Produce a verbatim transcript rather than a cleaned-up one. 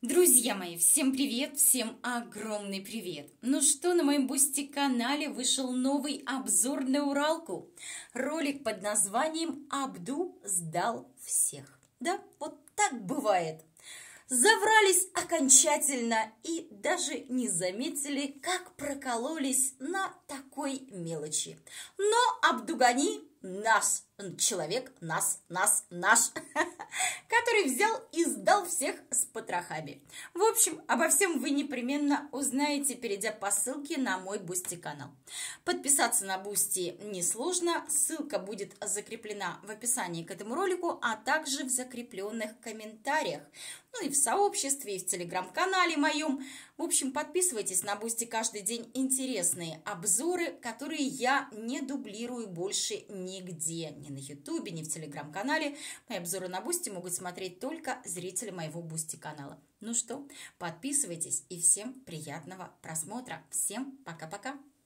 Друзья мои, всем привет, всем огромный привет! Ну что, на моем Бусти-канале вышел новый обзор на Уралку. Ролик под названием «Абду сдал всех». Да, вот так бывает. Заврались окончательно и даже не заметили, как прокололись на такой мелочи. Но Абдугани наш человек, нас, нас, наш, который взял и сдал всех с потрохами. В общем, обо всем вы непременно узнаете, перейдя по ссылке на мой Бусти-канал. Подписаться на Бусти несложно, ссылка будет закреплена в описании к этому ролику, а также в закрепленных комментариях. Ну и в сообществе, и в телеграм-канале моем. В общем, подписывайтесь на Бусти, каждый день интересные обзоры, которые я не дублирую больше нигде. Ни на ютубе, ни в телеграм-канале. Мои обзоры на Бусти могут смотреть только зрители моего Бусти-канала. Ну что, подписывайтесь и всем приятного просмотра. Всем пока-пока.